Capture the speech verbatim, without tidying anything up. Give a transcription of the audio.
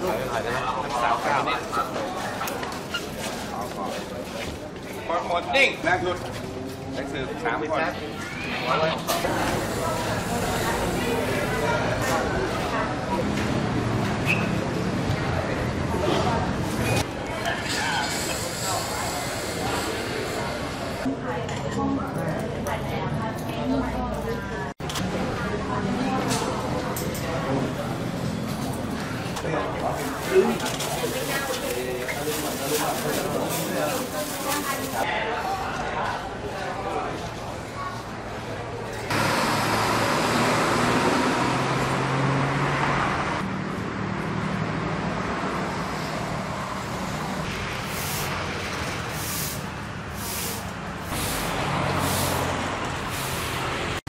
ลูกถ่ายได้ไหมสาวข้าวหมดหมดนิ่งแรงสุดแรงสืบสามคน Thank you.